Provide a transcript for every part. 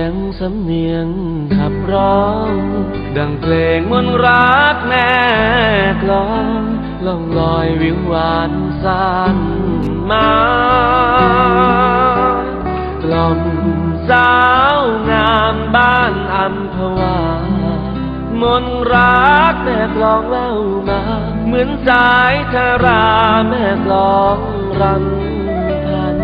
งสำเนียงขับร้องดังเพลงมนต์รักแม่กลองล่องลอยวิวหวานสานมากล่อมสาวงามบ้านอัมพวามนต์รักแม่กลองเล่ามาเหมือนสายธาราแม่กลองรำพัน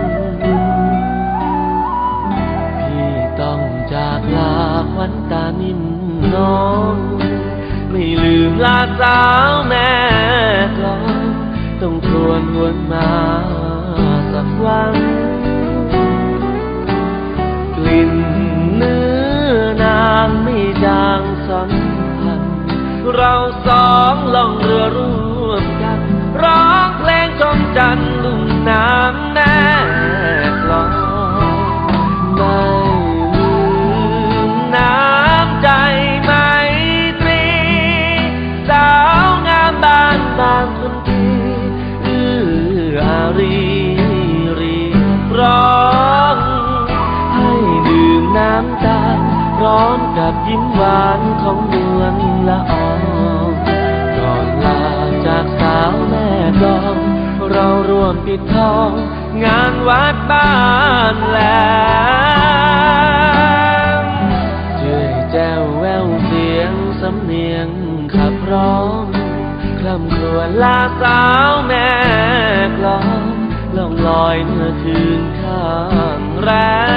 พี่ต้องจากลาควันตานิ่มน้องไม่ลืมลาสาวแม่กลองต้องครวญหวนมาสักวันกลิ่นเนื้อนางไม่จางสัมพันธ์เราสองล่องเรือร่วมกันร้องเพลงชมจันทร์ลุ่มน้ำแม่กลองไม่ลืมน้ำใจไมตรีสาวงามบ้านบางคนทีอารีเรียกร้องให้ดื่มน้ำตาลพร้อมกับยิ้มหวานของนวลละอองก่อนลาจากสาวแม่กลองเราร่วมปิดทองงานวัดบ้านแหลมเจ้ยแจ้วแววเสียงสำเนียงขับร้องคร่ำครวญลาสาวแม่กลองล่องลอยเมื่อคืนข้างแร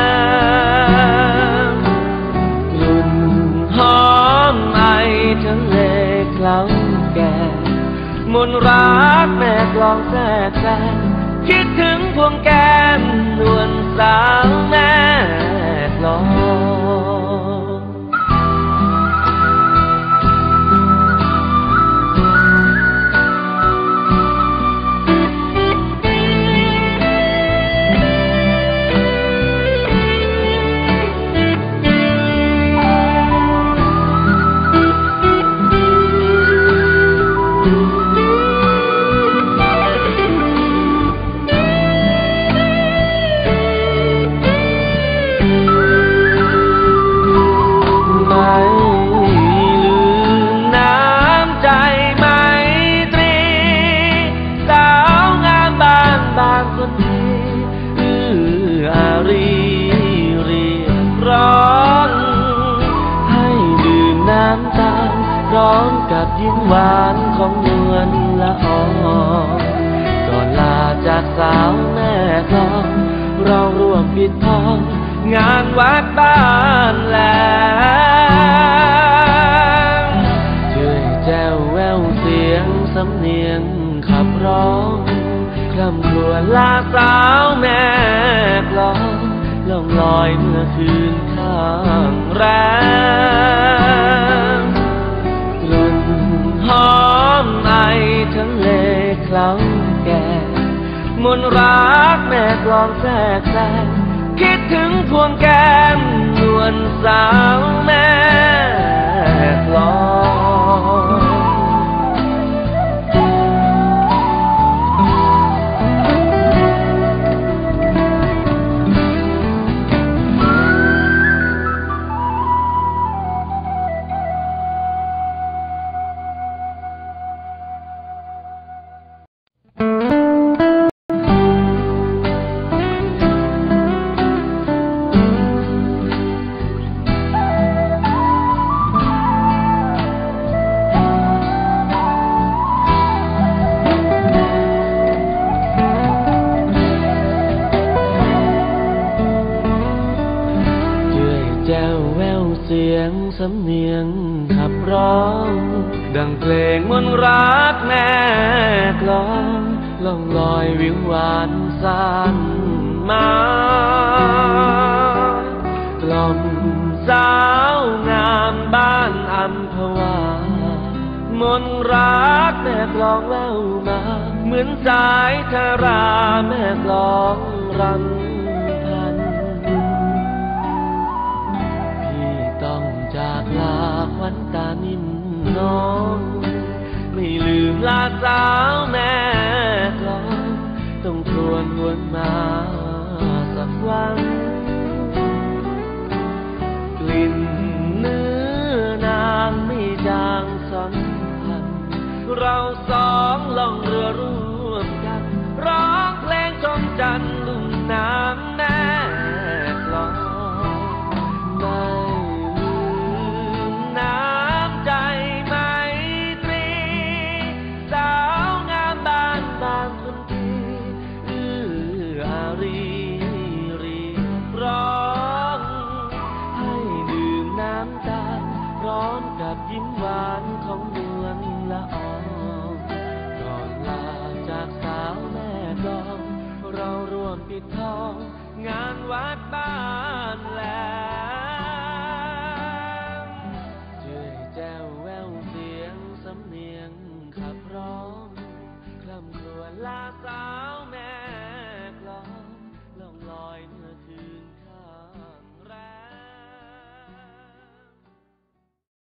มกลุ่นหอมไอทะเลเคล้าแก่มนต์รักแม่กลองแทรกแซงคิดถึงพวงแก้มนวลสาวแม่กลองพร้อมกับยิ้มหวานของนวลละอองก่อนลาจากสาวแม่กลองเราร่วมปิดทองงานวัดบ้านแหลมเจ้ยแจ้วแววเสียงสำเนียงขับร้องคร่ำครวญลาสาวแม่กลองล่องลอยเมื่อคืนข้างแรมกลิ่นหอมไอทะเลเคล้าแก่มนต์รักแม่กลองแทรกแซงคิดถึงพวงแก้มนวลสาวแม่กลองสำเนียงขับร้องดังเพลงมนต์รักแม่กลองล่องลอยวิวหวานสานมากล่อมสาวงามบ้านอัมพวามนต์รักแม่กลองเล่ามาเหมือนสายธาราแม่กลองรำจากลาควันตานิ่มน้องไม่ลืมลาสาวแม่กลองต้องครวญหวนมาสักวันกสองล่องเรือร่วมกันร้องเพลงชมจันทร์ลุ่มน้ำแม่กลองไม่ลืมน้ำใจไมตรีสาวงามบ้านบางคนดีอารีรีร้องให้ดื่มน้ำตาลพร้อมกับยิ้มหวานของนวลละอองก่อนลาจากสาวแม่กลองเราร่วมปิดทองงานวัดบ้าน